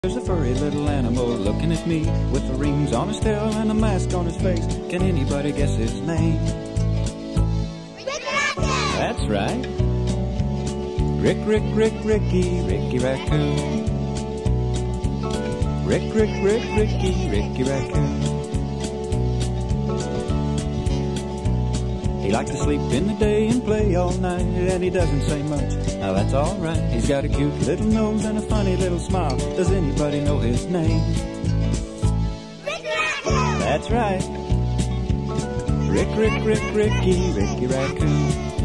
There's a furry little animal looking at me with the rings on his tail and a mask on his face. Can anybody guess his name? That's right. Ricky Raccoon. Ricky Raccoon. He likes to sleep in the day and play all night, and he doesn't say much. Now that's alright. He's got a cute little nose and a funny little smile. Does anybody know his name? That's right. Ricky Raccoon.